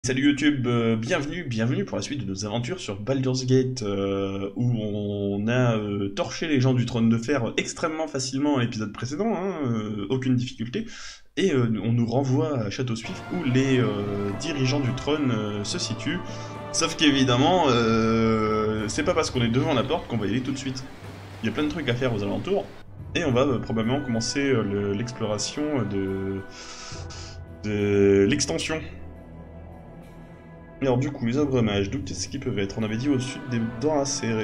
Salut YouTube, bienvenue pour la suite de nos aventures sur Baldur's Gate, où on a torché les gens du trône de fer extrêmement facilement à l'épisode précédent, hein, aucune difficulté, et on nous renvoie à Château Suif où les dirigeants du trône se situent, sauf qu'évidemment, c'est pas parce qu'on est devant la porte qu'on va y aller tout de suite. Il y a plein de trucs à faire aux alentours, et on va probablement commencer l'exploration de l'extension. Alors du coup, les ogres mages, d'où est-ce qu'ils peuvent être? On avait dit au sud des dents acérées.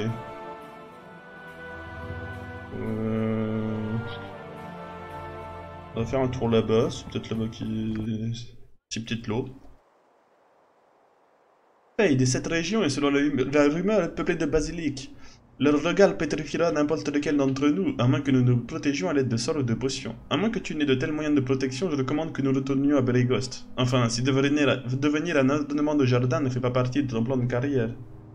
On va faire un tour là-bas, c'est peut-être là-bas qui... C'est peut-être l'eau. Hey, cette région est selon la rumeur peuplée de basiliques. Leur regard pétrifiera n'importe lequel d'entre nous, à moins que nous nous protégions à l'aide de sorts ou de potions. À moins que tu n'aies de tels moyens de protection, je recommande que nous retournions à Belegost. Enfin, si devenir un ordonnement de jardin ne fait pas partie de ton plan de carrière.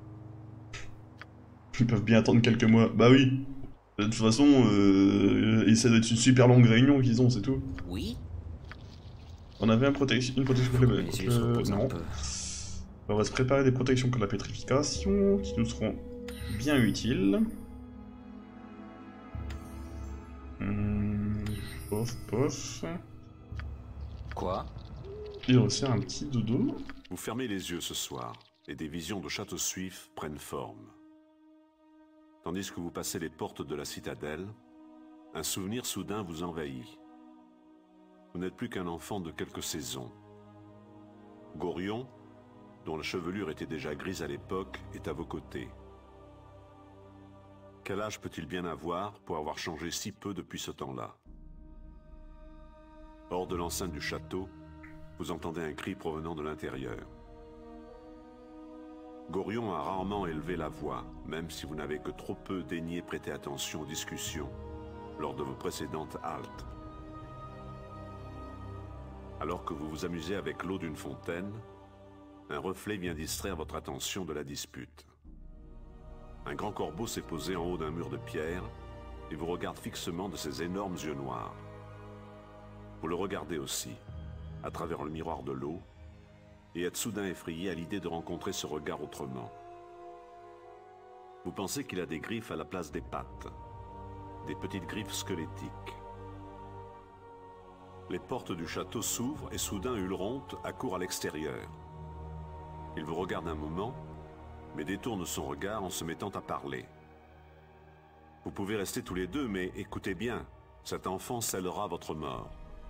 Ils peuvent bien attendre quelques mois. Bah oui. De toute façon, ça doit être une super longue réunion qu'ils ont, c'est tout. Oui. On avait une protection contre le... Les yeux se reposent un non. peu. On va se préparer des protections contre la pétrification, qui nous seront bien utiles. Pof, pof. Quoi? Et aussi un petit dodo. Vous fermez les yeux ce soir, et des visions de Château Suif prennent forme. Tandis que vous passez les portes de la citadelle, un souvenir soudain vous envahit. Vous n'êtes plus qu'un enfant de quelques saisons. Gorion, dont la chevelure était déjà grise à l'époque, est à vos côtés. Quel âge peut-il bien avoir pour avoir changé si peu depuis ce temps-là? Hors de l'enceinte du château, vous entendez un cri provenant de l'intérieur. Gorion a rarement élevé la voix, même si vous n'avez que trop peu daigné prêter attention aux discussions lors de vos précédentes haltes. Alors que vous vous amusez avec l'eau d'une fontaine, un reflet vient distraire votre attention de la dispute. Un grand corbeau s'est posé en haut d'un mur de pierre et vous regarde fixement de ses énormes yeux noirs. Vous le regardez aussi, à travers le miroir de l'eau, et êtes soudain effrayé à l'idée de rencontrer ce regard autrement. Vous pensez qu'il a des griffes à la place des pattes, des petites griffes squelettiques. Les portes du château s'ouvrent et soudain Ulronte accourt à l'extérieur. Il vous regarde un moment, mais détourne son regard en se mettant à parler. Vous pouvez rester tous les deux, mais écoutez bien, cet enfant scellera votre mort.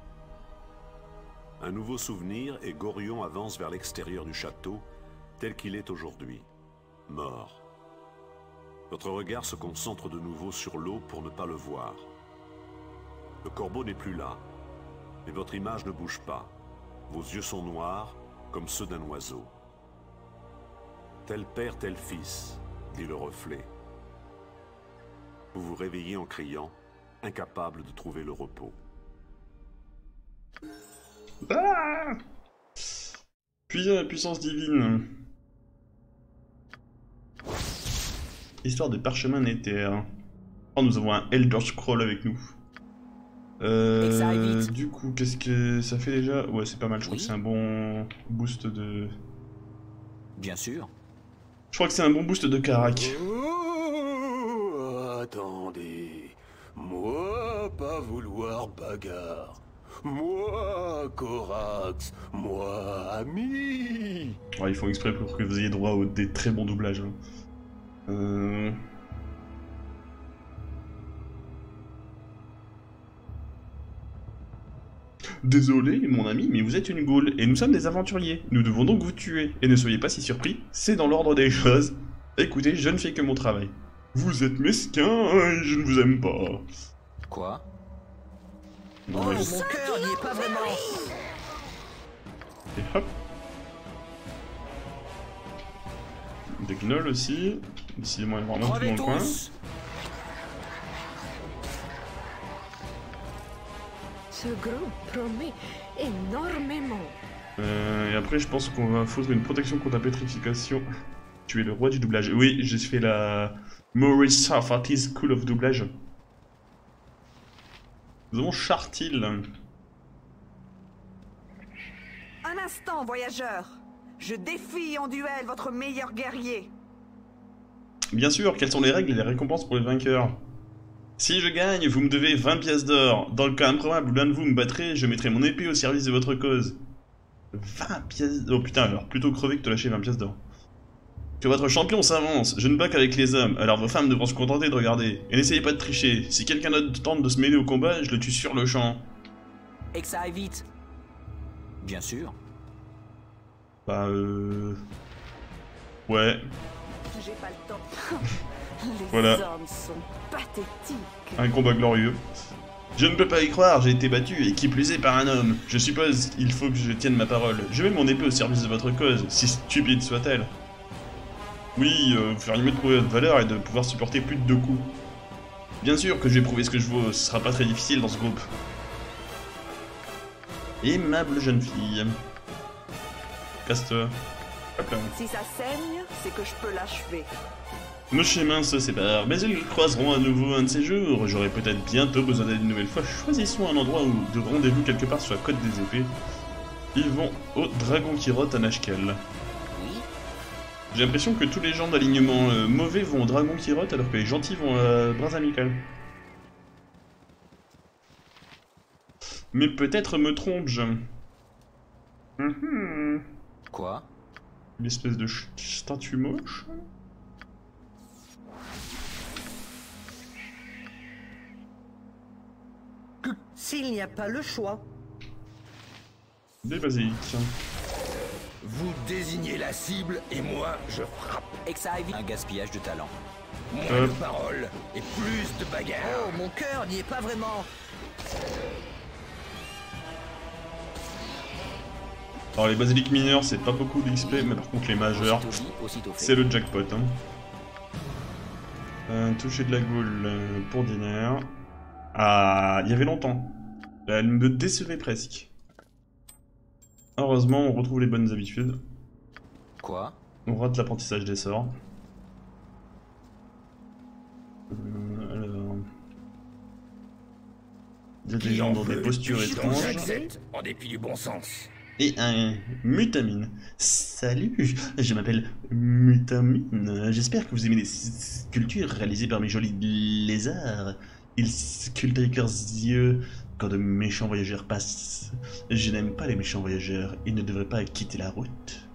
Un nouveau souvenir et Gorion avance vers l'extérieur du château, tel qu'il est aujourd'hui, mort. Votre regard se concentre de nouveau sur l'eau pour ne pas le voir. Le corbeau n'est plus là, mais votre image ne bouge pas. Vos yeux sont noirs, comme ceux d'un oiseau. Tel père, tel fils, dit le reflet. Vous vous réveillez en criant, incapable de trouver le repos. Ah, puisant la puissance divine. Histoire de parchemin néther. Oh, nous avons un Elder Scroll avec nous. Du coup, qu'est-ce que ça fait déjà? Ouais, c'est pas mal, je crois que c'est un bon boost de... Bien sûr. Je crois que c'est un bon boost de carac. Oh, attendez, moi pas vouloir bagarre. Moi, Corax, moi, ami. Ouais, ils font exprès pour que vous ayez droit à des très bons doublages. Hein. Désolé, mon ami, mais vous êtes une goule, et nous sommes des aventuriers. Nous devons donc vous tuer, et ne soyez pas si surpris, c'est dans l'ordre des choses. Écoutez, je ne fais que mon travail. Vous êtes mesquin, et je ne vous aime pas. Quoi? Non, Oh, mais... mon cœur n'y est pas vraiment. Et hop. Des gnolls aussi. Décidément, il y a vraiment tout dans le coin. Ce groupe promet énormément. Et après, je pense qu'on va foutre une protection contre la pétrification. Tu es le roi du doublage. Oui, j'ai fait la Maurice Sarfati School of Doublage. Nous avons Chartil. Un instant, voyageur. Je défie en duel votre meilleur guerrier. Bien sûr, quelles sont les règles et les récompenses pour les vainqueurs? Si je gagne, vous me devez 20 pièces d'or. Dans le cas improbable où l'un de vous me battrait, je mettrai mon épée au service de votre cause. 20 pièces... Oh putain, alors plutôt crever que te lâcher 20 pièces d'or. Que votre champion s'avance, je ne bats qu'avec les hommes, alors vos femmes devront se contenter de regarder. Et n'essayez pas de tricher, si quelqu'un d'autre tente de se mêler au combat, je le tue sur le champ. Et que ça aille vite. Bien sûr. Bah Ouais, J'ai pas le temps. Les Voilà. hommes sont pathétiques. un combat glorieux. Je ne peux pas y croire, j'ai été battu, et qui plus est par un homme. Je suppose qu'il faut que je tienne ma parole. Je mets mon épée au service de votre cause, si stupide soit-elle. Oui, vous feriez mieux de prouver votre valeur et de pouvoir supporter plus de 2 coups. Bien sûr que je vais prouver ce que je vaux, ce sera pas très difficile dans ce groupe. Aimable jeune fille. Casse-toi. Hop là. Si ça saigne, c'est que je peux l'achever. Nos chemins se séparent, mais ils croiseront à nouveau un de ces jours. J'aurai peut-être bientôt besoin d'aide une nouvelle fois. Choisissons un endroit de rendez-vous quelque part sur la côte des épées. Ils vont au Dragon qui rote à Nashkel. Oui. J'ai l'impression que tous les gens d'alignement mauvais vont au Dragon qui rote alors que les gentils vont à Bras Amical. Mais peut-être me trompe-je. Quoi? Une espèce de statue moche. S'il n'y a pas le choix. Des basiliques. Vous désignez la cible et moi, je frappe. Et que ça aille vite. Un gaspillage de talent. Moins de paroles et plus de bagarres. Oh, mon cœur n'y est pas vraiment. Alors les basiliques mineurs c'est pas beaucoup d'XP, mais par contre les majeurs, Aussitôt dit, aussitôt fait. c'est le jackpot. Toucher de la goule pour dîner. Ah, il y avait longtemps. Elle me décevait presque. Heureusement, on retrouve les bonnes habitudes. Quoi? On rate l'apprentissage des sorts. Alors... Il y a des gens dans des postures étranges. J'accepte, en dépit du bon sens. Et un mutamine. Salut, je m'appelle Mutamine. J'espère que vous aimez les sculptures réalisées par mes jolis lézards. Ils sculptent avec leurs yeux quand de méchants voyageurs passent. Je n'aime pas les méchants voyageurs. Ils ne devraient pas quitter la route.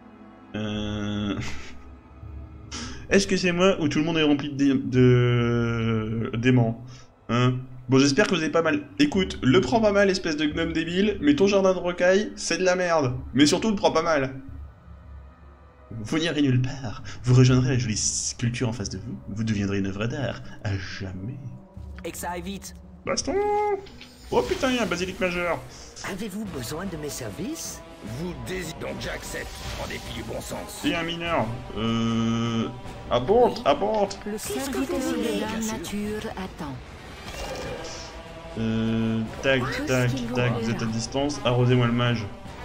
Est-ce que c'est moi ou tout le monde est rempli de d'aimants? Hein? Bon, j'espère que vous avez pas mal. Écoute, le prends pas mal, espèce de gnome débile, mais ton jardin de rocaille, c'est de la merde. Mais surtout, le prends pas mal. Vous n'irez nulle part. Vous rejoindrez la jolie sculpture en face de vous. Vous deviendrez une œuvre d'art. À jamais. Et que ça aille vite. Baston! Oh putain, il y a un basilic majeur. Avez-vous besoin de mes services? Vous désignez... Donc j'accepte, en dépit du bon sens. Et un mineur. Abort, abort. Le serviteur de la nature attend. Tac, tac, tac, vous êtes à distance. Arrosez-moi le mage.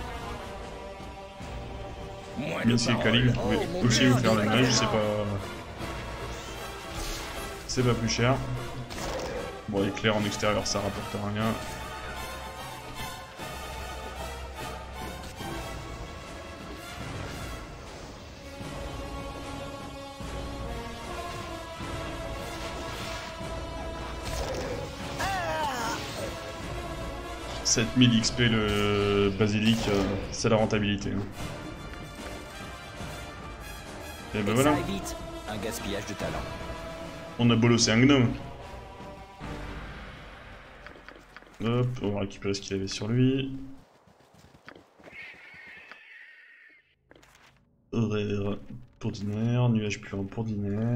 Moins de Même si le paroles. calibre, vous pouvez mon aussi Dieu, vous faire le dis mage, donc. c'est pas plus cher. Bon, éclair en extérieur, ça rapporte rien. Ah 7000 XP le basilic, c'est la rentabilité. Hein. Et ben Et que voilà, ça aille vite. Un gaspillage de talent. on a bolossé un gnome. Hop, on va récupérer ce qu'il avait sur lui. Horaire pour dîner, nuage puant pour dîner.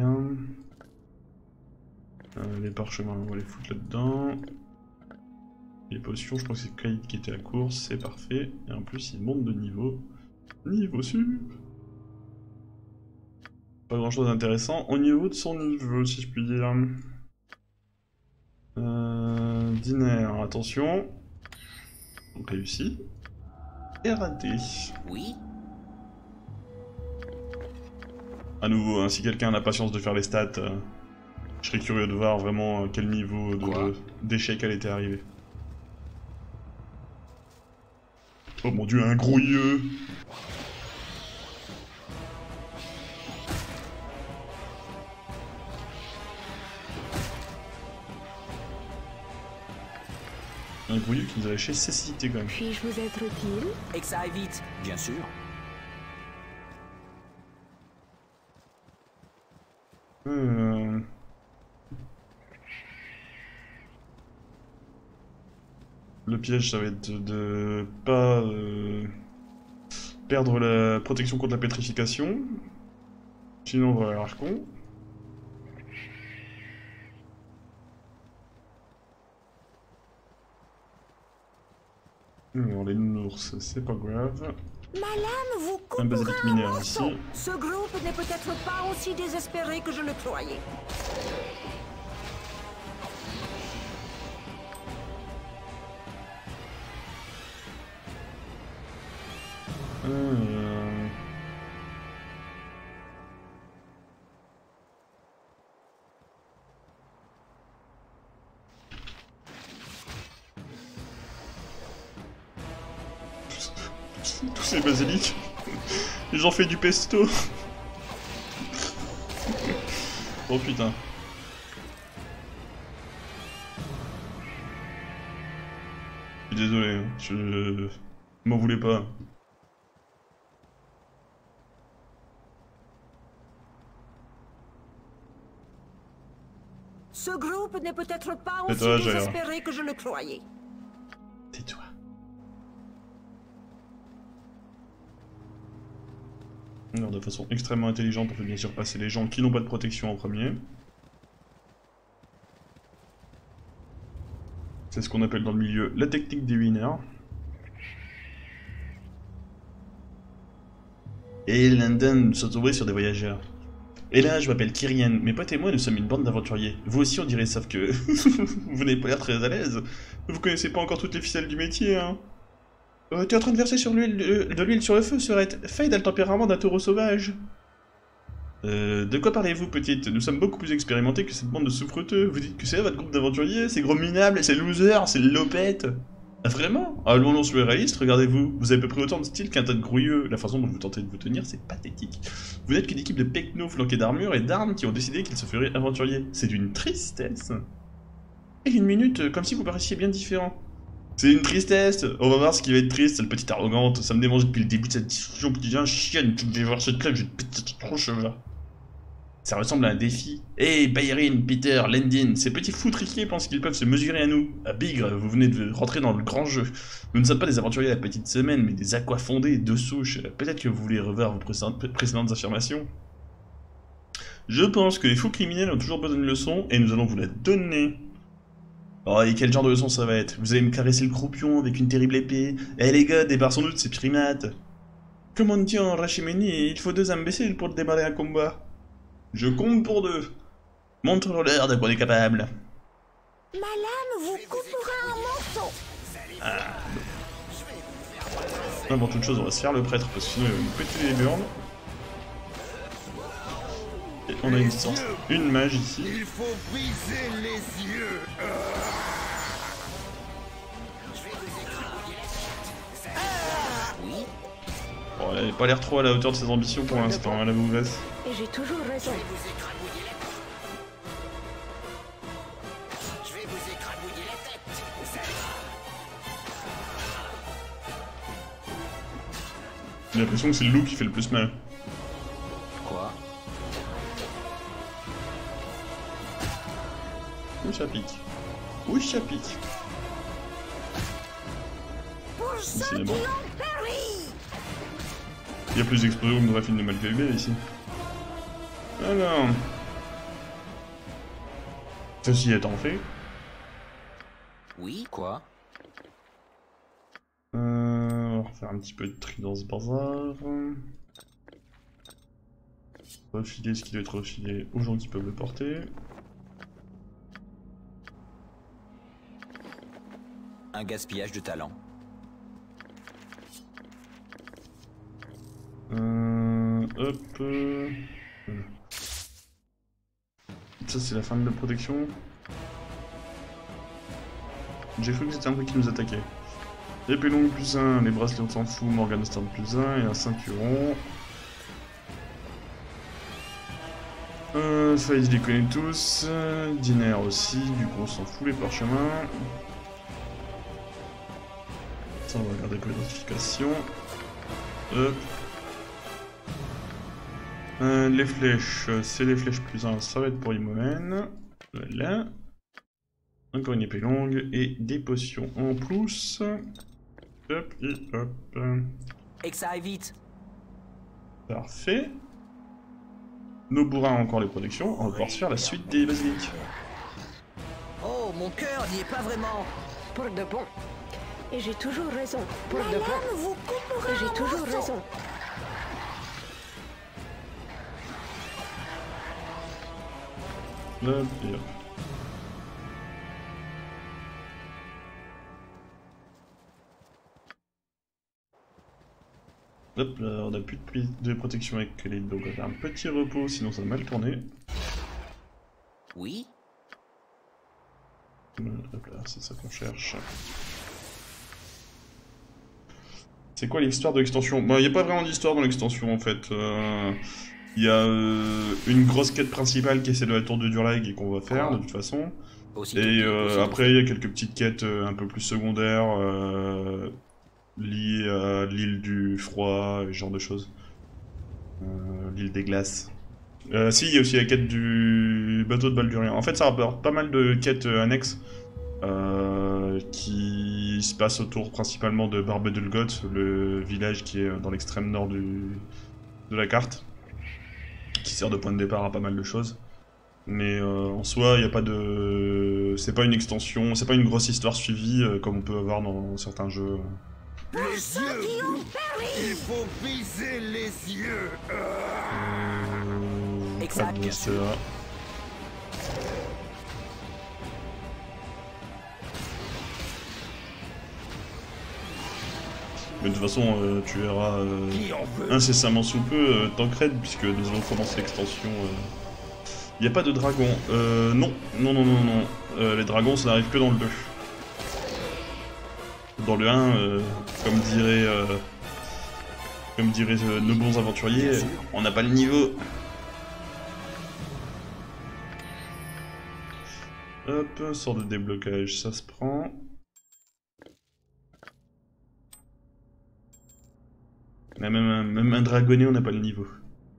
Les parchemins, on va les foutre là-dedans. Les potions, je crois que c'est Kaïd qui était à course, c'est parfait. Et en plus, il monte de niveau. Niveau sup. Pas grand chose d'intéressant au niveau de son niveau, si je puis dire. Dîner, attention. Donc réussi. Et raté. Oui. À nouveau, hein, si quelqu'un a la patience de faire les stats, je serais curieux de voir vraiment quel niveau d'échec elle était arrivée. Oh mon dieu, un grouilleux! Un grouilleux qui nous a lâché cécité quand même. Puis-je vous être utile? Et que ça aille vite, bien sûr. Le piège, ça va être de pas perdre la protection contre la pétrification. Sinon, on va avoir con. Alors, les nounours, c'est pas grave. Ma lame vous coupe Un basilic mineur ici. Ce groupe n'est peut-être pas aussi désespéré que je le croyais. Tous ces basiliques. J'en fais du pesto. Oh putain. Je suis désolé, hein. Je m'en voulais pas. Ce groupe n'est peut-être pas aussi Tais-toi, Jair. désespéré que je le croyais. Tais-toi. Alors, de façon extrêmement intelligente, on peut bien sûr passer les gens qui n'ont pas de protection en premier. C'est ce qu'on appelle dans le milieu la technique des winners. Et London, nous sommes tombés sur des voyageurs. Et là, je m'appelle Kyrian, mes potes et moi, nous sommes une bande d'aventuriers. Vous aussi, on dirait, sauf que vous n'avez pas l'air très à l'aise. Vous connaissez pas encore toutes les ficelles du métier, hein. T'es en train de verser de l'huile sur le feu, Serette. Fade a le tempérament d'un taureau sauvage. De quoi parlez-vous, petite? Nous sommes beaucoup plus expérimentés que cette bande de souffreteux. Vous dites que c'est votre groupe d'aventuriers? C'est gros minables, c'est loser, c'est lopette. Ah, vraiment? Allons-nous sur le réaliste, regardez-vous. Vous avez à peu près autant de style qu'un tas de grouilleux. La façon dont vous tentez de vous tenir, c'est pathétique. Vous n'êtes qu'une équipe de pecnos flanqués d'armure et d'armes qui ont décidé qu'ils se feraient aventuriers. C'est d'une tristesse. Et une minute, comme si vous paraissiez bien différent. C'est une tristesse. On va voir ce qui va être triste, cette petite arrogante. Ça me démange depuis le début de cette discussion. Putain, chienne, tu devais voir cette crève, je vais te péter trop cheveux. Ça ressemble à un défi. Hey, Bayrin, Peter, Lendin, ces petits foutriquiers pensent qu'ils peuvent se mesurer à nous. À Bigre, vous venez de rentrer dans le grand jeu. Nous ne sommes pas des aventuriers à la petite semaine, mais des aquas fondés de souche. Peut-être que vous voulez revoir vos précédentes affirmations. Je pense que les fous criminels ont toujours besoin d'une leçon, et nous allons vous la donner. Oh, et quel genre de leçon ça va être? Vous allez me caresser le croupion avec une terrible épée? Eh les gars, débarrassons-nous de ces primates. Comme on dit en Rachimini, il faut 2 imbéciles pour démarrer un combat. Je compte pour 2. Montre-leur de quoi on est capable. Ma lame vous coupera un morceau. Avant toute chose, on va se faire le prêtre parce que sinon il va nous péter les burnes. Et on a une mage ici. Il faut briser les yeux. Bon, elle avait pas l'air trop à la hauteur de ses ambitions pour l'instant, hein, la mauvaise. Et j'ai toujours raison. J'ai l'impression que c'est le loup qui fait le plus mal. Quoi? Oui, ça pique. Oui, ça pique. Pour ceux qui Décidément. ont péri. Il y a plus d'explosions que dans un film de Michael Bay ici. Alors. Ceci étant fait. Oui, quoi? On va refaire un petit peu de tri dans ce bazar. Refiler ce qui doit être refilé aux gens qui peuvent le porter. Un gaspillage de talent. Hop. Voilà. Ça c'est la fin de la protection. J'ai cru que c'était un truc qui nous attaquait. Épée longue plus 1, les bracelets on s'en fout, Morgenstern plus 1 et un ceinturon. Faïd je les connais tous, Diner aussi, du coup on s'en fout les parchemins. Ça, on va regarder pour l'identification. Hop. Les flèches, c'est les flèches plus 1, ça va être pour Imoen. Voilà. Encore une épée longue et des potions en plus. Hop et hop. Et que ça aille vite. Parfait. Nos bourrins ont encore les protections, on va pouvoir se faire la suite des basiliques. Oh, mon cœur n'y est pas vraiment. Pour de bon. Et j'ai toujours raison. Pour La de bon. lame vous coupera Et j'ai en toujours morceaux. raison. Hop et hop. Hop là, on a plus de protection avec les donc on va faire un petit repos, sinon ça va mal tourner. Oui. Hop là, c'est ça qu'on cherche. C'est quoi l'histoire de l'extension? Bon, il n'y a pas vraiment d'histoire dans l'extension en fait. Il y a une grosse quête principale qui est celle de la tour de Durlag et qu'on va faire de toute façon. Et après, il y a quelques petites quêtes un peu plus secondaires liées à l'île du froid, ce genre de choses. L'île des glaces. Si, il y a aussi la quête du bateau de Baldurien. En fait, ça rapporte pas mal de quêtes annexes qui se passent autour principalement de Barbedulgoth, le village qui est dans l'extrême nord de la carte, qui sert de point de départ à pas mal de choses. Mais en soi, il n'y a pas de... C'est pas une extension, c'est pas une grosse histoire suivie comme on peut avoir dans certains jeux. Les yeux. Il faut viser les yeux. Exact. Pas de cela. Mais de toute façon, tu verras Qui en veut? incessamment sous peu Tancred, puisque nous allons commencer l'extension. Il n'y a pas de dragon. Non. Les dragons, ça n'arrive que dans le 2. Dans le 1, comme diraient nos bons aventuriers, on n'a pas le niveau. Hop, sort de déblocage, ça se prend. Mais même un dragonnet, on n'a pas le niveau.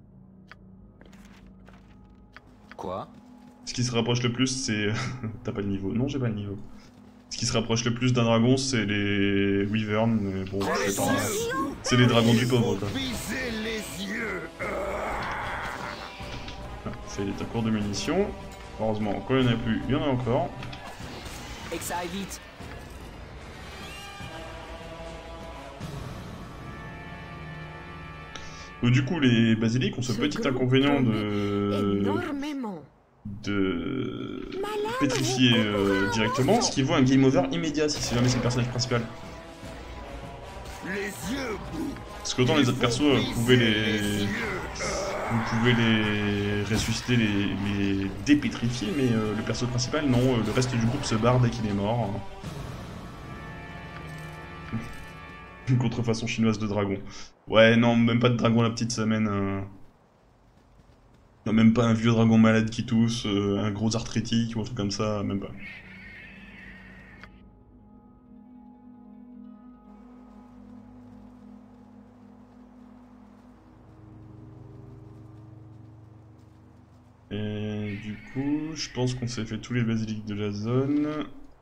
Quoi? Ce qui se rapproche le plus, c'est... T'as pas le niveau? Non, j'ai pas le niveau. Ce qui se rapproche le plus d'un dragon, c'est les Wyverns, mais bon, c'est pas... C'est les dragons du pauvre, quoi. Viser les yeux. Ah, c'est les cours de munitions. Heureusement, quand il n'y en a plus, il y en a encore. Et que ça aille vite. Donc, du coup, les basiliques ont ce petit inconvénient Énormément. de pétrifier directement, ce qui vaut un game over immédiat si jamais c'est le personnage principal. Les yeux. Parce qu'autant les autres persos, vous pouvez les ressusciter, les dépétrifier, mais le perso principal, non, le reste du groupe se barre dès qu'il est mort. Une contrefaçon chinoise de dragon. Ouais, non, même pas de dragon la petite semaine. Non, même pas un vieux dragon malade qui tousse, un gros arthrétique ou un truc comme ça, même pas. Et du coup, je pense qu'on s'est fait tous les basiliques de la zone.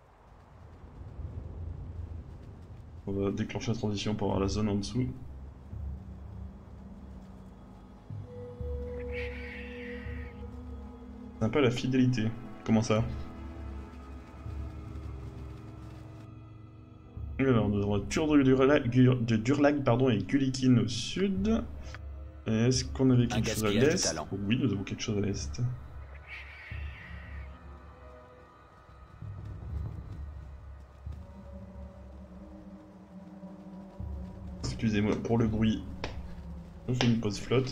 On va déclencher la transition pour avoir la zone en dessous. Sympa la fidélité. Comment ça? Alors, nous avons la tour de Durlag pardon, et Gulikin au sud. Est-ce qu'on avait quelque chose à l'est? Oui, nous avons quelque chose à l'est. Excusez-moi pour le bruit. On fait une pause flotte.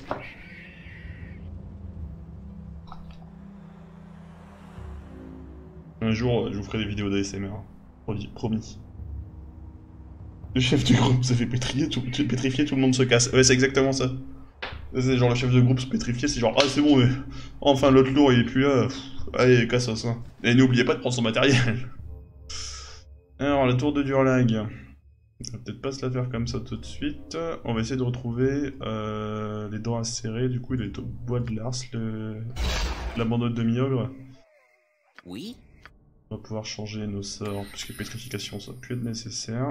Un jour, je vous ferai des vidéos d'ASMR. Promis. Le chef du groupe se fait pétrifier, tout le monde se casse. Ouais, c'est exactement ça. C'est genre le chef de groupe se pétrifier, c'est genre, ah c'est bon, mais enfin l'autre lourd il est plus là. Pff, allez, casse-os. Hein. Et n'oubliez pas de prendre son matériel. Alors, la tour de Durlag. On va peut-être pas se la faire comme ça tout de suite. On va essayer de retrouver les dents à serrer. Du coup, il est au bois de Lars, la bande de demi-ogre. Oui. On va pouvoir changer nos sorts, puisque pétrification, ça va plus être nécessaire.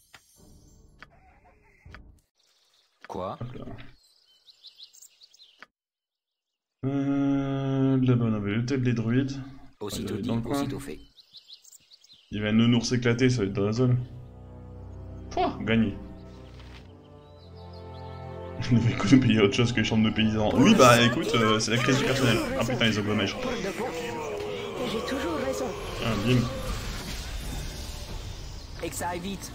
Quoi? Hop là. Là-bas, on avait le tel des druides. Aussitôt dit, dans le coin. aussitôt fait. Il va un nounours éclaté, ça va être dans la zone. Pouah, gagné. On avait écouté payer autre chose que les chambres de paysans. Oui, bah écoute, c'est la crise du personnel. Ah putain, les ogommèches. Pour de bon. Et j'ai toujours raison. Ah, bim. Et que ça aille vite.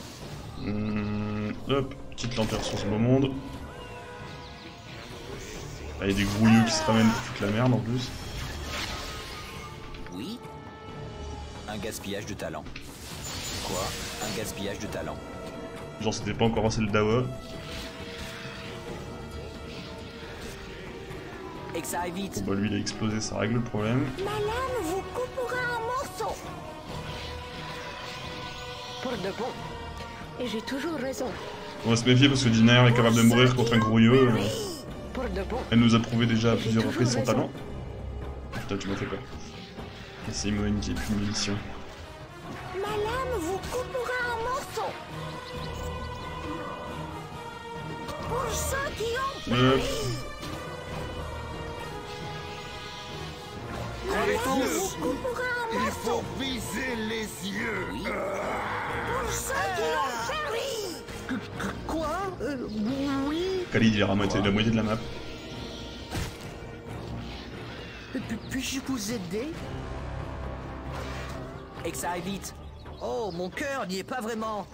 Hop, petite lenteur sur ce beau monde. Ah, il y a des grouilleux qui se ramènent pour toute la merde en plus. Oui. Un gaspillage de talent. Quoi? Un gaspillage de talent. Genre, c'était pas encore assez le Dawa. Et que ça aille vite. Bon, bah lui il a explosé, ça règle le problème. Ma lame vous coupera en morceaux. Pour de bon. Et j'ai toujours raison. On va se méfier parce que Dinair est capable de mourir contre un grouilleux. Pour de bon. Elle nous a prouvé déjà à plusieurs reprises son talent. Putain, tu m'as fait peur. C'est Imoen qui est plus munition. Ma lame vous coupera en morceaux. Pour ceux qui ont péri. Ma lame vous coupera en Il morceaux. faut viser les yeux. Oui. Pour ceux qui ont péri. Quoi Oui. Khalid il a ramassé la moitié de la map. Puis-je vous aider? Et que ça aille vite. Oh, mon cœur n'y est pas vraiment.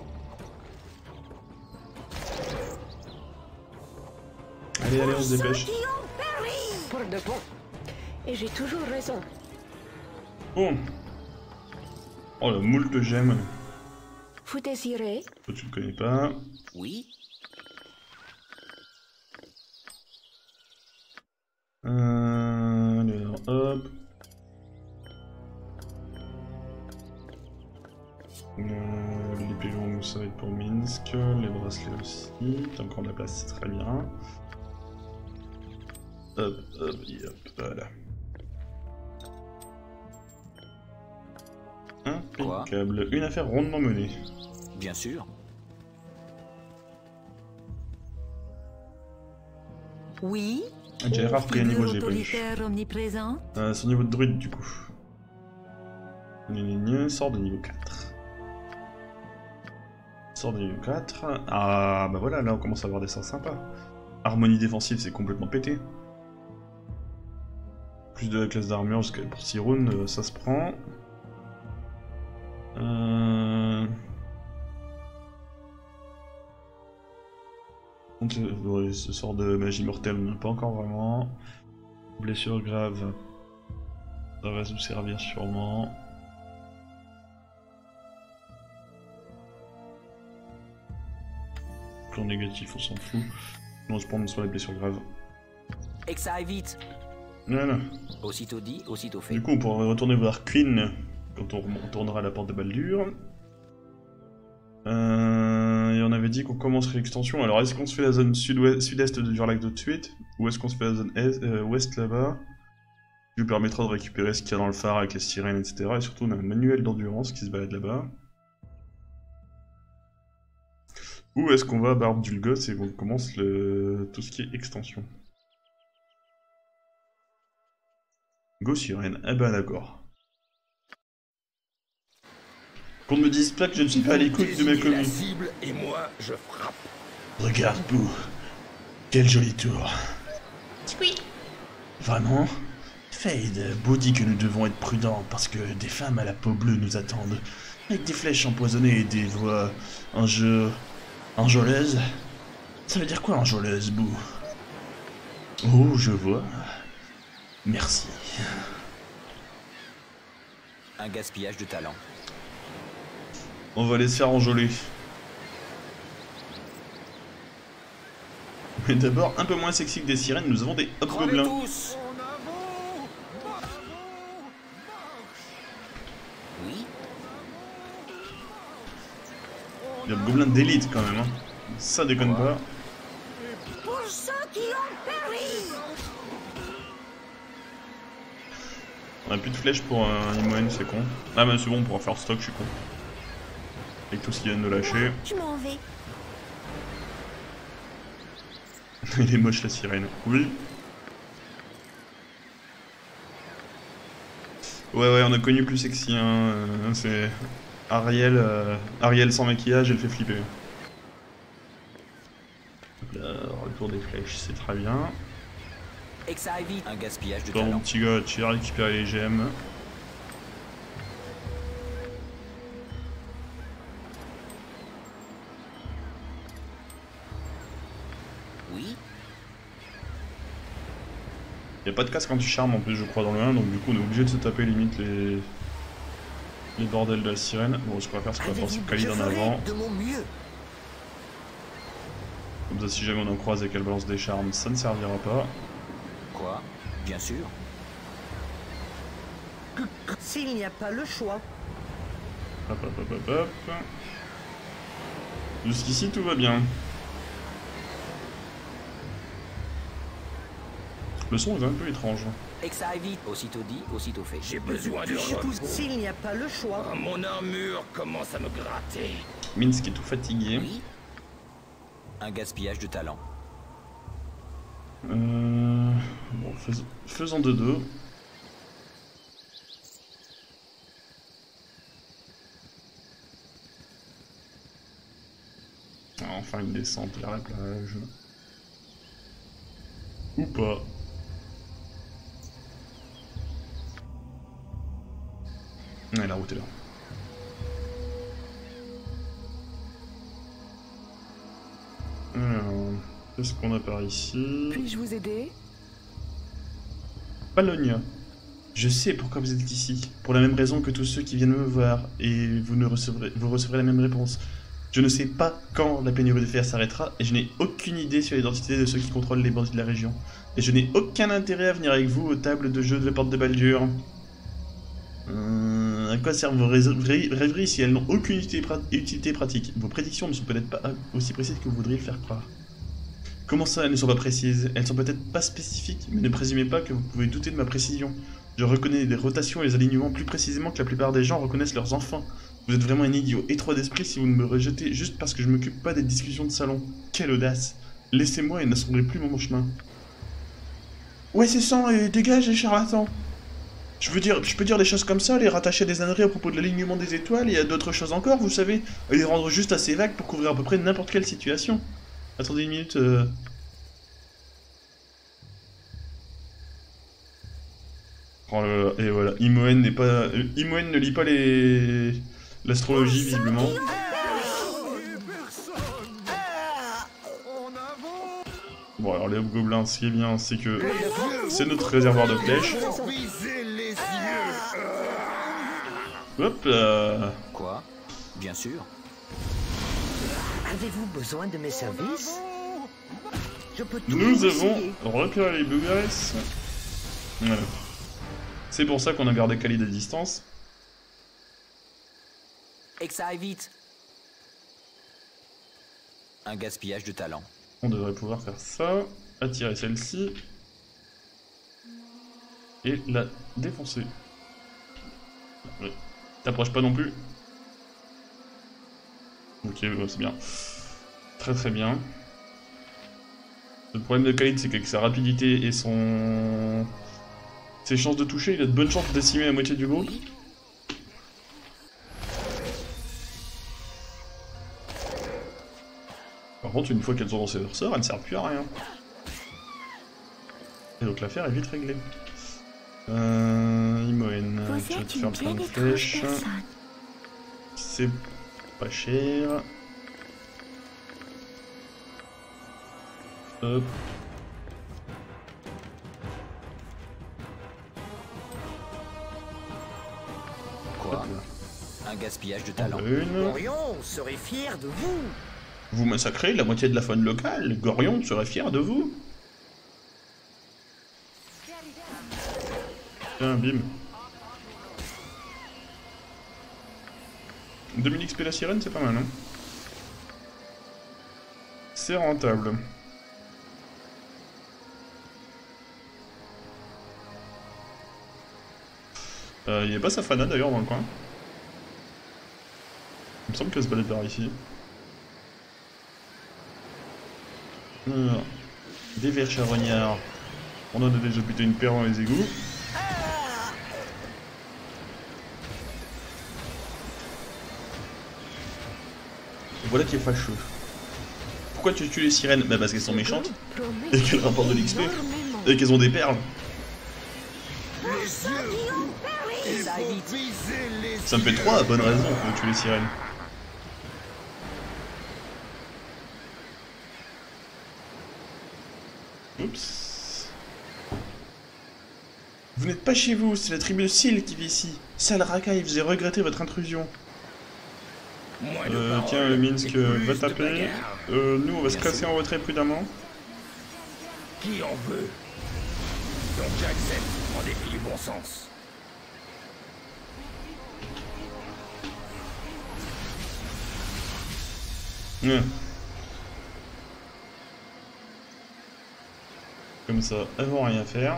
Allez, allez, on se dépêche. Qui ont péri. Pour de bon. Et j'ai toujours raison. Bon. Oh, le moult gemme. Vous désirez? Toi, tu le connais pas. Oui. Alors, hop. L'épée longue, ça va être pour Minsk. Les bracelets aussi. T'as encore de la place, c'est très bien. Hop, hop, et hop, voilà. Impeccable. Une affaire rondement menée. Bien sûr. Oui. J'ai rare pris un niveau, j'ai pas eu. Autoritaire omniprésent. Son niveau de druide, du coup. Sort de niveau 4. Sort de niveau 4. Ah, bah voilà, là on commence à avoir des sorts sympas. Harmonie défensive, c'est complètement pété. Plus de la classe d'armure, parce que pour 6 rounds, ça se prend. Ce sort de magie mortelle, on n'a pas encore vraiment. Blessure grave, ça va nous servir sûrement. Plan négatif, on s'en fout. On va se prendre sur les blessures graves. Et que ça aille vite. Voilà. Aussitôt dit, aussitôt fait. Du coup, on pourra retourner voir Queen quand on retournera à la porte de Baldur. Et on avait dit qu'on commencerait l'extension. Alors, est-ce qu'on se fait la zone sud-est de Durlac tout de suite? Ou est-ce qu'on se fait la zone ouest là-bas? Qui nous permettra de récupérer ce qu'il y a dans le phare avec les sirènes, etc. Et surtout, on a un manuel d'endurance qui se balade là-bas. Ou est-ce qu'on va à Barbe d'Ulgoth et qu'on commence tout ce qui est extension? Go sirène, eh ben d'accord. Qu'on ne me dise pas que je ne suis pas à l'écoute de ma Désignez la commune. cible et moi, je frappe. Regarde, Boo. Quel joli tour. Oui. Vraiment? Fade, Boo dit que nous devons être prudents parce que des femmes à la peau bleue nous attendent. Avec des flèches empoisonnées et des voix enjôleuses. Ça veut dire quoi enjôleuse, Boo? Oh, je vois. Merci. Un gaspillage de talent. On va les se faire enjôler. Mais d'abord, un peu moins sexy que des sirènes, nous avons des hobgoblins. tous. Oui. Il y a le gobelin d'élite quand même, hein. Ça déconne pas. Pour ceux qui ont péri. On a plus de flèches pour un Imoen, c'est con. Ah mais c'est bon, on pourra faire stock, je suis con. Avec tout ce qu'ils viennent de lâcher. Je m'en vais. Il est moche la sirène. Oui. Ouais, on a connu plus sexy, hein. C'est Ariel, Ariel sans maquillage, elle fait flipper. Donc là, retour des flèches, c'est très bien. Exivite, un gaspillage de Dans mon talent. petit gars, tu as récupéré les gemmes. Oui. Y a pas de casse quand tu charmes en plus, je crois, dans le 1, donc du coup on est obligé de se taper limite les bordels de la sirène. Bon, ce qu'on va faire, c'est qu'on va passer Khalid en avant. De mon mieux. Comme ça, si jamais on en croise et qu'elle balance des charmes, ça ne servira pas. Quoi? Bien sûr. S'il n'y a pas le choix. Hop, hop, hop, hop, hop. Jusqu'ici, tout va bien. Le son est un peu étrange. Exivite, aussitôt dit, aussitôt fait. J'ai besoin de repos. S'il n'y a pas le choix. Ah, mon armure commence à me gratter. Minsk est tout fatigué. Oui. Un gaspillage de talent. Bon, faisons 2-2. Ah, enfin une descente vers la plage. Ou pas. Ouais, la route est là. Alors, qu'est-ce qu'on a par ici? Puis-je vous aider? Palonia. Je sais pourquoi vous êtes ici. Pour la même raison que tous ceux qui viennent me voir. Et vous recevrez la même réponse. Je ne sais pas quand la pénurie de fer s'arrêtera. Et je n'ai aucune idée sur l'identité de ceux qui contrôlent les bandits de la région. Et je n'ai aucun intérêt à venir avec vous aux tables de jeu de la porte de Baldur. À quoi servent vos rêveries si elles n'ont aucune utilité pratique? Vos prédictions ne sont peut-être pas aussi précises que vous voudriez le faire croire. Comment ça, elles ne sont pas précises? Elles sont peut-être pas spécifiques, mais ne présumez pas que vous pouvez douter de ma précision. Je reconnais les rotations et les alignements plus précisément que la plupart des gens reconnaissent leurs enfants. Vous êtes vraiment un idiot étroit d'esprit si vous ne me rejetez juste parce que je m'occupe pas des discussions de salon. Quelle audace! Laissez-moi et n'assombrez plus mon chemin. Ouais, c'est ça, et dégage les charlatans! Je peux dire des choses comme ça, les rattacher à des âneries à propos de l'alignement des étoiles et à d'autres choses encore, vous savez, et les rendre juste assez vagues pour couvrir à peu près n'importe quelle situation. Attendez une minute, Oh là là, et voilà, Imoen n'est pas... Imoen ne lit pas l'astrologie, visiblement. Bon, alors les hobgoblins, ce qui est bien, c'est que c'est notre réservoir de flèches. Hop là. Quoi? Bien sûr. Avez-vous besoin de mes services? Je peux tout Nous vous avons essayer. repéré les blueberries. Voilà. C'est pour ça qu'on a gardé Khalid à distance. Exivite. Un gaspillage de talent. On devrait pouvoir faire ça, attirer celle-ci, et la défoncer. Ouais. T'approches pas non plus. Ok, ouais, c'est bien. Très très bien. Le problème de Khalid, c'est qu'avec sa rapidité et ses chances de toucher, il a de bonnes chances de décimer la moitié du groupe. Par contre, une fois qu'elles ont lancé leur sort, elles ne servent plus à rien. Et donc l'affaire est vite réglée. Imoen, Vous tu vas êtes te faire une plein bien de étrange flèches. personne. C'est pas cher. Hop. Quoi? Un gaspillage de talent. Une. Orion serait fier de vous. Vous massacrez la moitié de la faune locale. Gorion serait fier de vous. Tiens, bim. 2000 XP la sirène, c'est pas mal, hein. C'est rentable. Il n'y a pas Safana d'ailleurs dans le coin. Il me semble qu'elle se balade par ici. Alors, des vers charognards. On en a déjà buté une paire dans les égouts. Voilà qui est fâcheux. Pourquoi tu tues les sirènes? Bah parce qu'elles sont méchantes. Et qu'elles rapportent de l'XP. Et qu'elles ont des perles. Ça me fait 3 bonnes raisons pour tuer les sirènes. Oups. Vous n'êtes pas chez vous, c'est la tribu de Syl qui vit ici. Sale racaille, vous avez regretté votre intrusion. Tiens, le Minsk va taper. Nous, on va se casser en retrait prudemment. Qui en veut? Donc j'accepte, en dépit du bon sens. Comme ça, elles vont rien faire.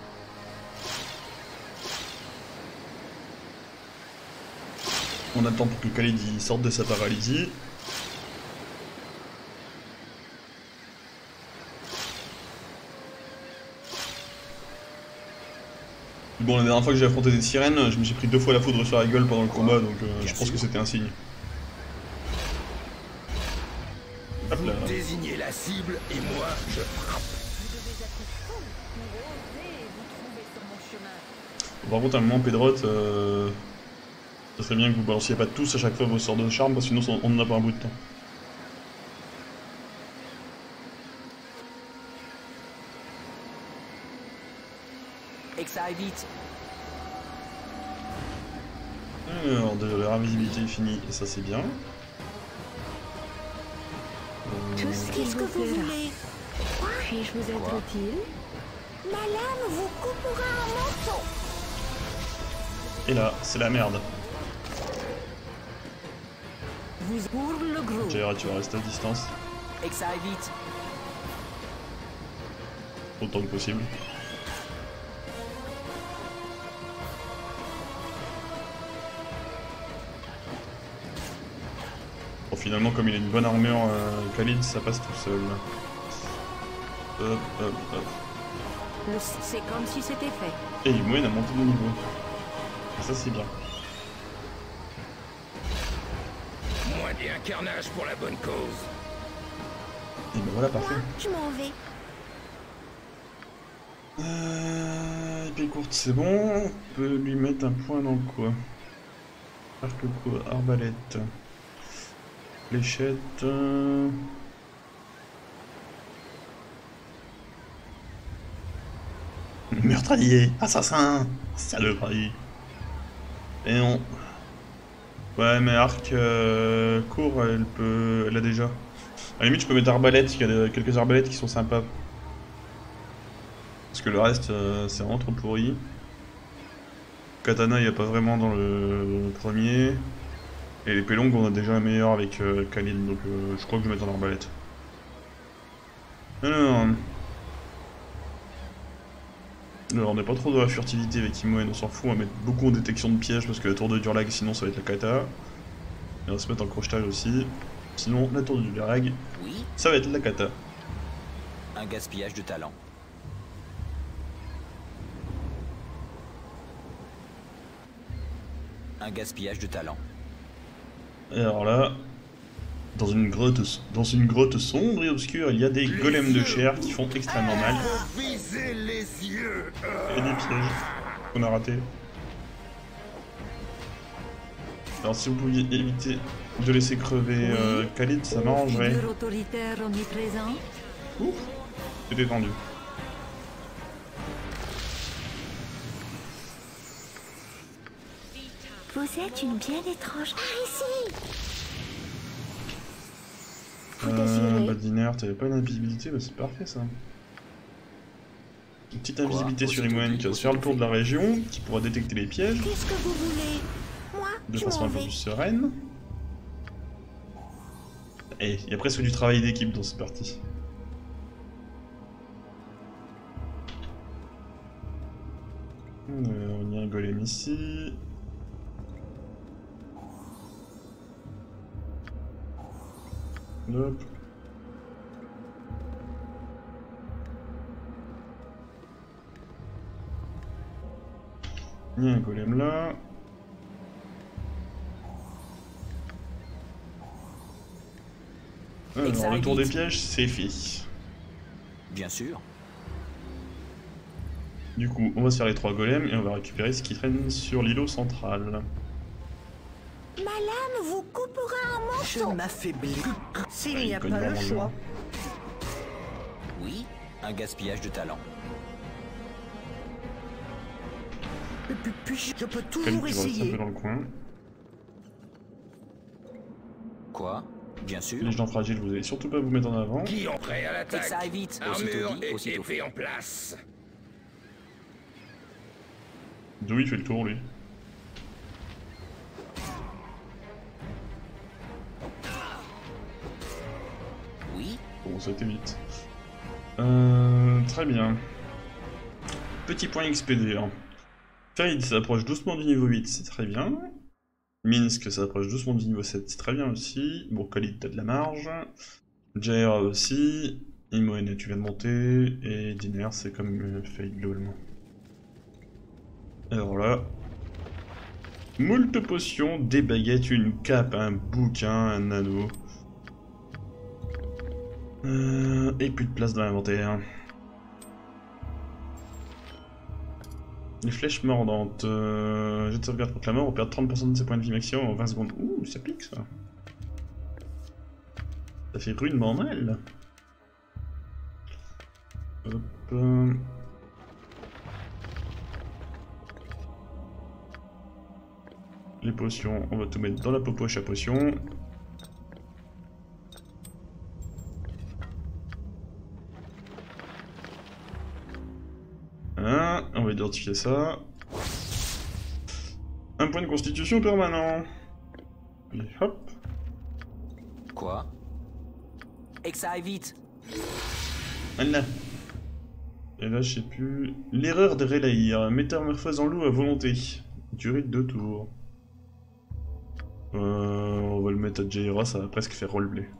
On attend pour que Khalid sorte de sa paralysie. Bon, la dernière fois que j'ai affronté des sirènes, je me suis pris 2 fois la foudre sur la gueule pendant le combat, donc je pense que c'était un signe. Hop là. Vous désignez la cible et moi je frappe. Par contre, à un moment, Pedroth, ça serait bien que vous balanciez pas tous à chaque fois vos sorts de charme, parce que sinon on en a pas un bout de temps. Exaille vite. Alors, déjà, leur invisibilité est finie, et ça c'est bien. Tout ce Qu'est-ce que vous voulez? Puis-je vous être utile? Ma lame vous coupera un morceau. Et là, c'est la merde. Vous pour le gros. Jaira, tu vas rester à distance, Exaille vite. autant que possible. Bon, finalement, comme il a une bonne armure, Khalid, ça passe tout seul. Hop, hop, hop. C'est comme si c'était fait. Et Imouen a monté de niveau. Et ça, c'est bien. Moins bien carnage pour la bonne cause. Et ben voilà, parfait. Je m'en vais. Épée courte, c'est bon. On peut lui mettre un point dans quoi? Arc quoi? Arbalète. Fléchette. Meurtrier, assassin, saloperie. Et non. Ouais, mais arc court, elle a déjà. À la limite, je peux mettre arbalète, il y a quelques arbalètes qui sont sympas. Parce que le reste, c'est vraiment trop pourri. Katana, il n'y a pas vraiment dans le premier. Et l'épée longue, on a déjà un meilleur avec Khalid, donc je crois que je vais mettre en arbalète. Alors, on n'est pas trop dans la furtivité avec Imouen, on s'en fout, on va mettre beaucoup en détection de pièges parce que la tour de Durlag, sinon ça va être la cata. Et on va se mettre en crochetage aussi. Sinon, la tour de Durlag, Oui, ça va être la cata. un gaspillage de talent. Un gaspillage de talent. Et alors là, dans une grotte sombre et obscure, il y a des golems de chair qui font extrêmement mal. Visez les yeux. Et des pièges qu'on a ratés. Alors si vous pouviez éviter de laisser crever Khalid, ça m'arrangerait. Figure autoritaire omniprésent. Ouf, c'est détendu. Vous êtes une bien étrange. Par ici. Vous désirez? Badiner, t'avais pas une invisibilité, bah c'est parfait ça. Une petite invisibilité sur Imouen qui va se faire le tour de la région, qui pourra détecter les pièges Qu'est-ce que vous voulez? Moi, de je façon m'en un peu vais. plus sereine. Eh, il y a presque du travail d'équipe dans cette partie. On y a un golem ici. Hop. Il y a un golem là. Alors, le tour des pièges, c'est fait. Bien sûr. Du coup, on va se faire les 3 golems et on va récupérer ce qui traîne sur l'îlot central. Ma lame vous coupera en Je morceaux. m'affaiblis. S'il Ouais, n'y il a connaît pas le vraiment choix. Oui, un gaspillage de talent. Puis je peux Comme toujours tu vois, c'est un essayer. peu dans le coin. Quoi? Bien sûr. Les gens fragiles, vous allez surtout pas vous mettre en avant. Qui en prêt à Et l'attaque? que ça aille vite. Aussitôt Armure dit, et aussitôt épée fait. en place. D'où il fait le tour, lui. Oui, Bon, ça a été vite. Très bien. Petit point XPD. Hein. Farid s'approche doucement du niveau 8, c'est très bien. Minsk s'approche doucement du niveau 7, c'est très bien aussi. Bon, Khalid, t'as de la marge. Jaira aussi. Imoen, tu viens de monter. Et Diner, c'est comme Farid globalement. Alors là. Moult potions, des baguettes, une cape, un bouquin, un anneau. Et plus de place dans l'inventaire. Les flèches mordantes. Jet de sauvegarde contre la mort, on perd 30% de ses points de vie maximum en 20 secondes. Ouh, ça pique ça. Ça fait rudement mal. Hop. Les potions, on va tout mettre dans la poche à potions. Hein, on va identifier ça. Un point de constitution permanent. Et hop. quoi? Et que ça aille vite. Voilà. Et là, je sais plus. L'erreur de Relayir. Métamorphose en loup à volonté. Durée de 2 tours. On va le mettre à Jaira, ça va presque faire roleplay.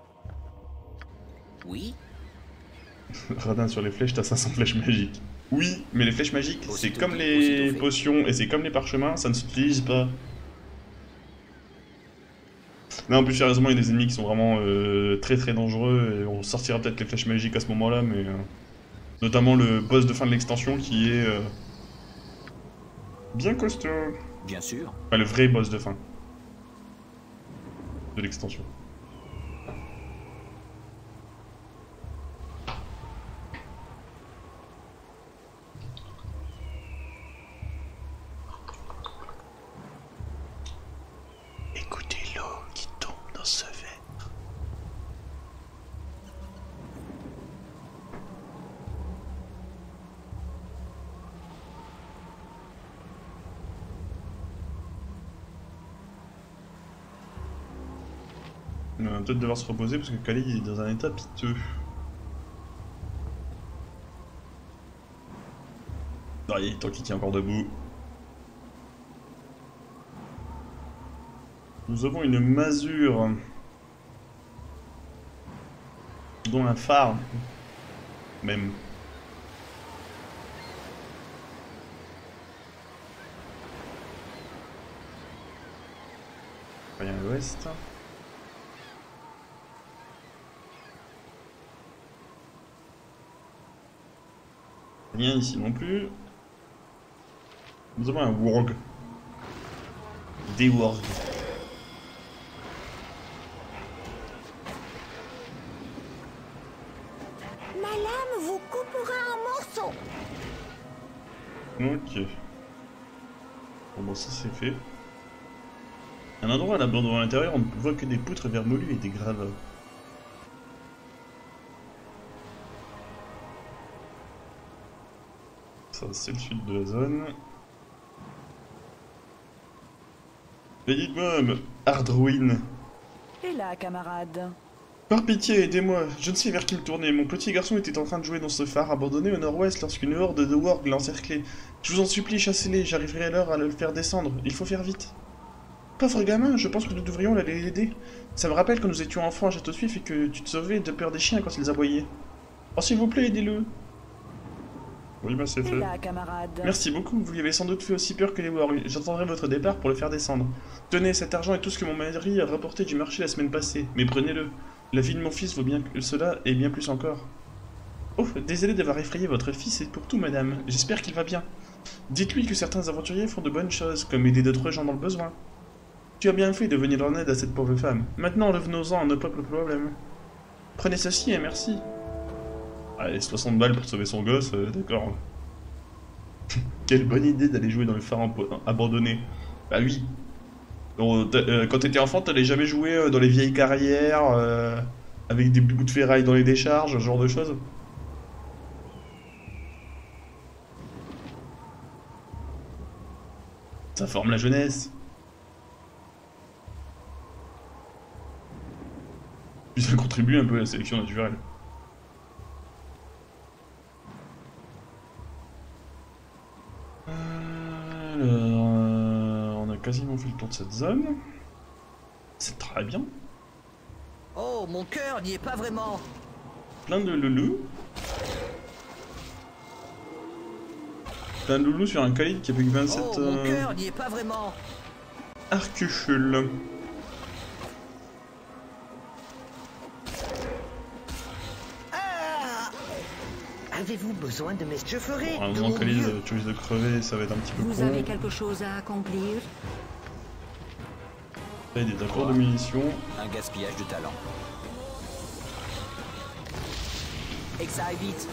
Oui, Radin sur les flèches, t'as 500 flèches magiques. Oui, mais les flèches magiques, c'est Aussitôt comme dit, les aussitôt fait. potions et c'est comme les parchemins, ça ne s'utilise pas. Non, en plus, sérieusement, il y a des ennemis qui sont vraiment très très dangereux et on sortira peut-être les flèches magiques à ce moment-là, mais. Notamment le boss de fin de l'extension qui est. Bien costaud. bien sûr. Enfin, le vrai boss de fin. De l'extension. Écoutez l'eau qui tombe dans ce verre. On va peut-être devoir se reposer parce que Khalid est dans un état piteux. Allez, tant qu'il tient encore debout. Nous avons une masure. Dont un phare. Même. Rien à l'ouest. Rien ici non plus. Nous avons un warg. Des wargs. Ma lame vous coupera en morceaux. Ok. Bon, ça c'est fait. Un endroit à l'abandon à l'intérieur, on ne voit que des poutres vermoulues et des gravats. Ça, c'est le sud de la zone. Et dites-moi, Hardruin, Et là, camarade, Par pitié, aidez-moi, je ne sais vers qui me tourner. Mon petit garçon était en train de jouer dans ce phare abandonné au nord-ouest lorsqu'une horde de wargs l'a encerclé. Je vous en supplie, chassez-les, j'arriverai alors à le faire descendre. Il faut faire vite. Pauvre gamin, je pense que nous devrions aller l'aider. Ça me rappelle quand nous étions enfants à Château-Suif et que tu te sauvais de peur des chiens quand ils aboyaient. Oh, s'il vous plaît, aidez-le. Oui, bah c'est fait. Là, camarade. Merci beaucoup, vous lui avez sans doute fait aussi peur que les wargs. J'attendrai votre départ pour le faire descendre. Tenez, cet argent est tout ce que mon mari a rapporté du marché la semaine passée, mais prenez-le. La vie de mon fils vaut bien que cela et bien plus encore. Oh, désolé d'avoir effrayé votre fils, c'est pour tout, madame. J'espère qu'il va bien. Dites-lui que certains aventuriers font de bonnes choses, comme aider d'autres gens dans le besoin. Tu as bien fait de venir en aide à cette pauvre femme. Maintenant, revenons-en à nos propres problèmes. Prenez ceci et merci. Allez, 60 balles pour sauver son gosse, d'accord. Quelle bonne idée d'aller jouer dans le phare abandonné. Bah oui. Quand t'étais enfant, t'allais jamais jouer dans les vieilles carrières, avec des bouts de ferraille dans les décharges, ce genre de choses. Ça forme la jeunesse. Puis ça contribue un peu à la sélection naturelle. Alors, on a quasiment fait le tour de cette zone. C'est très bien. Oh, mon cœur n'y est pas vraiment. Plein de loulous. Plein de loulous sur un calibre qui a plus que 27 Oh, mon cœur n'y est pas vraiment. arcuchules. Avez-vous besoin de mes... Je ferai À un de moment, mon Khalid, mieux. tu risques de crever, ça va être un petit peu Vous con. avez quelque chose à accomplir? Là, il est d'accord de munitions. Un gaspillage de talent. Et que ça aille vite.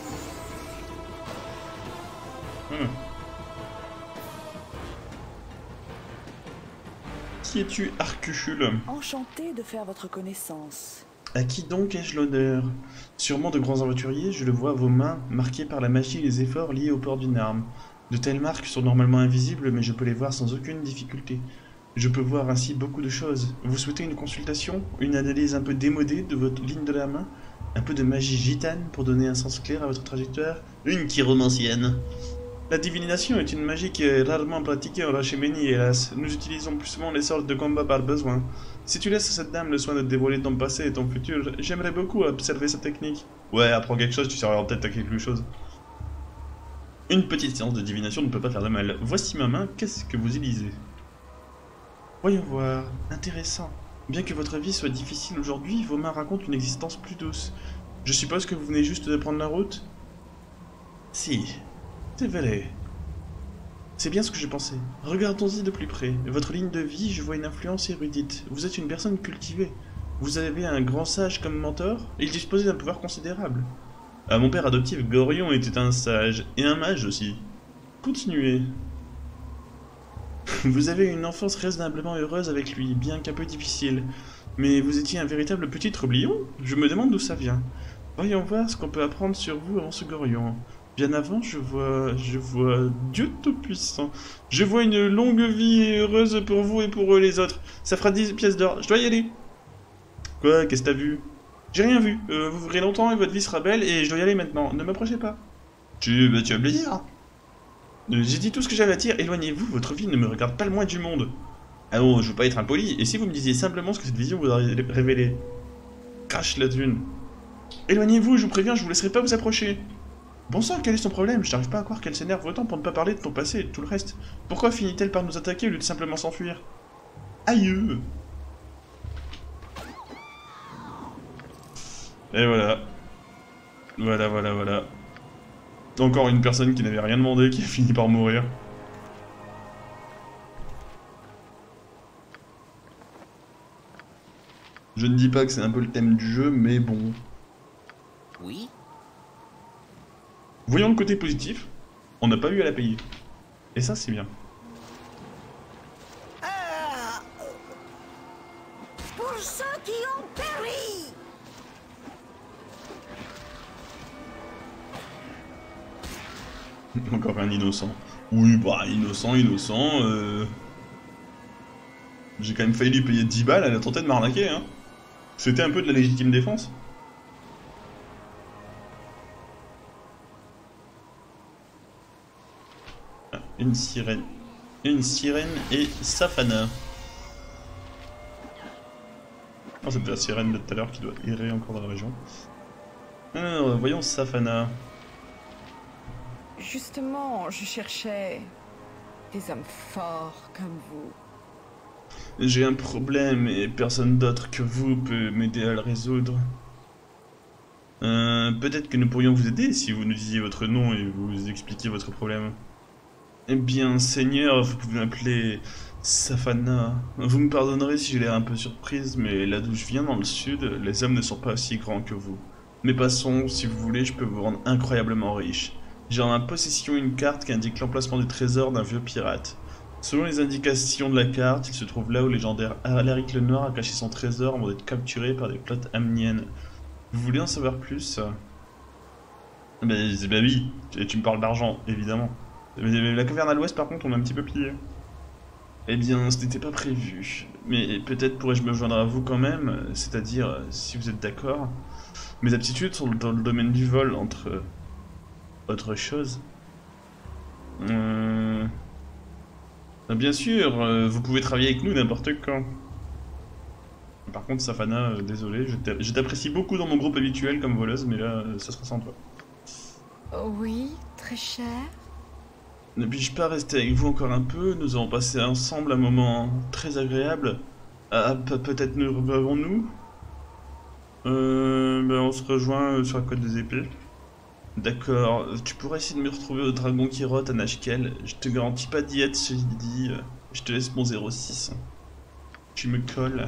Qui es-tu, arcuchule? Enchanté de faire votre connaissance. À qui donc ai-je l'honneur? Sûrement de grands aventuriers, je le vois à vos mains, marquées par la magie et les efforts liés au port d'une arme. De telles marques sont normalement invisibles, mais je peux les voir sans aucune difficulté. Je peux voir ainsi beaucoup de choses. Vous souhaitez une consultation? Une analyse un peu démodée de votre ligne de la main? Un peu de magie gitane pour donner un sens clair à votre trajectoire? Une chiromancienne. La divination est une magie qui est rarement pratiquée en Rachéménie, hélas. Nous utilisons plus souvent les sortes de combat par besoin. Si tu laisses à cette dame le soin de te dévoiler ton passé et ton futur, j'aimerais beaucoup observer sa technique. Ouais, apprends quelque chose, tu seras en tête à quelque chose. Une petite séance de divination ne peut pas faire de mal. Voici ma main, qu'est-ce que vous y lisez? Voyons voir, intéressant. Bien que votre vie soit difficile aujourd'hui, vos mains racontent une existence plus douce. Je suppose que vous venez juste de prendre la route? Si, c'est vrai. C'est bien ce que je pensais. Regardons-y de plus près. Votre ligne de vie, je vois une influence érudite. Vous êtes une personne cultivée. Vous avez un grand sage comme mentor, et il disposait d'un pouvoir considérable. Ah, mon père adoptif Gorion était un sage, et un mage aussi. Continuez. Vous avez une enfance raisonnablement heureuse avec lui, bien qu'un peu difficile. Mais vous étiez un véritable petit troublion? Je me demande d'où ça vient. Voyons voir ce qu'on peut apprendre sur vous avant ce Gorion. Bien avant, je vois Dieu Tout-Puissant. Je vois une longue vie heureuse pour vous et pour eux les autres. Ça fera 10 pièces d'or. Je dois y aller. Quoi? Qu'est-ce que t'as vu? J'ai rien vu. Vous verrez longtemps et votre vie sera belle et je dois y aller maintenant. Ne m'approchez pas. Tu vas plaisir. J'ai dit tout ce que j'avais à dire. Éloignez-vous, votre vie ne me regarde pas le moins du monde. Ah non, je veux pas être impoli. Et si vous me disiez simplement ce que cette vision vous a révélé? Crache la thune. Éloignez-vous, je vous préviens, je vous laisserai pas vous approcher. Bon sang, quel est son problème? Je n'arrive pas à croire qu'elle s'énerve autant pour ne pas parler de ton passé et de tout le reste. Pourquoi finit-elle par nous attaquer au lieu de simplement s'enfuir? Aïe! Et voilà. Voilà. Encore une personne qui n'avait rien demandé qui a fini par mourir. Je ne dis pas que c'est un peu le thème du jeu, mais bon. Oui. Voyons le côté positif, on n'a pas eu à la payer. Et ça, c'est bien. Pour ceux qui ont péri! Encore un innocent. Oui, bah, innocent. J'ai quand même failli lui payer 10 balles, elle a tenté de m'arnaquer, hein. C'était un peu de la légitime défense. Ah, une sirène. Une sirène et Safana. Oh, c'est la sirène de tout à l'heure qui doit errer encore dans la région. Alors, voyons Safana. Justement, je cherchais des hommes forts comme vous. J'ai un problème et personne d'autre que vous peut m'aider à le résoudre. Peut-être que nous pourrions vous aider si vous nous disiez votre nom et vous expliquiez votre problème. Eh bien, Seigneur, vous pouvez m'appeler Safana. Vous me pardonnerez si j'ai l'air un peu surprise, mais là d'où je viens, dans le sud, les hommes ne sont pas aussi grands que vous. Mais passons, si vous voulez, je peux vous rendre incroyablement riche. J'ai en ma possession une carte qui indique l'emplacement du trésor d'un vieux pirate. Selon les indications de la carte, il se trouve là où le légendaire Alaric le Noir a caché son trésor avant d'être capturé par des flottes amniennes. Vous voulez en savoir plus? Bah oui, et tu me parles d'argent, évidemment. Mais la caverne à l'ouest, par contre, on a un petit peu plié. Eh bien, ce n'était pas prévu. Mais peut-être pourrais-je me joindre à vous quand même, c'est-à-dire, si vous êtes d'accord. Mes aptitudes sont dans le domaine du vol, entre autre chose. Bien sûr, vous pouvez travailler avec nous n'importe quand. Par contre, Safana, désolé, je t'apprécie beaucoup dans mon groupe habituel comme voleuse, mais là, ça sera sans toi. Oui, très cher. Ne puis-je pas rester avec vous encore un peu? Nous avons passé ensemble un moment très agréable. Ah, peut-être nous reverrons-nous? Ben on se rejoint sur la côte des épées. D'accord, tu pourrais essayer de me retrouver au dragon qui rote à Nashkel. Je te garantis pas d'y être, je dis. Je te laisse mon 06. Tu me colles.